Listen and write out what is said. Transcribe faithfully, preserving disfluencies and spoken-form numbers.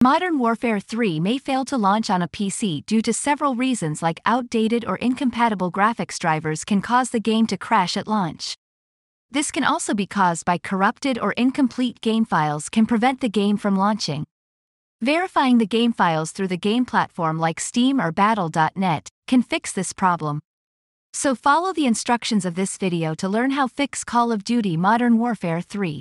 Modern Warfare three may fail to launch on a P C due to several reasons, like outdated or incompatible graphics drivers can cause the game to crash at launch. This can also be caused by corrupted or incomplete game files can prevent the game from launching. Verifying the game files through the game platform like Steam or battle dot net can fix this problem. So follow the instructions of this video to learn how to fix Call of Duty Modern Warfare three.